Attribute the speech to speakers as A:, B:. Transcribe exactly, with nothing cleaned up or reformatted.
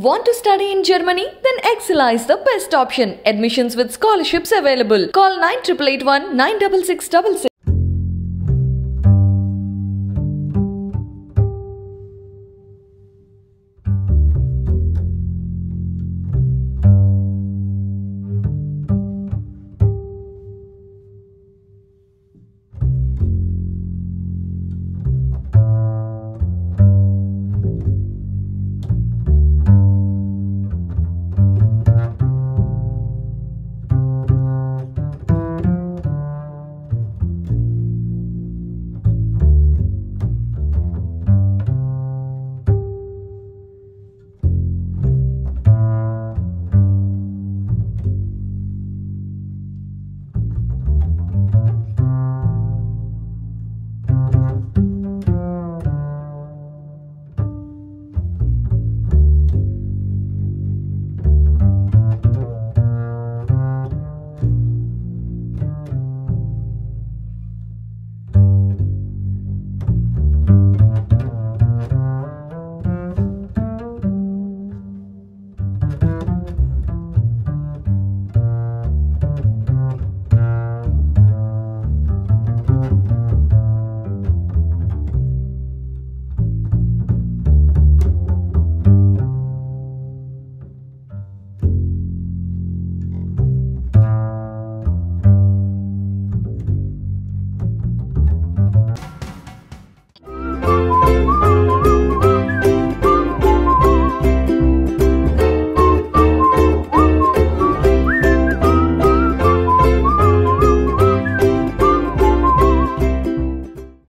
A: Want to study in Germany? Then Excella is the best option. Admissions with scholarships available. Call nine eight eight one nine six six six six.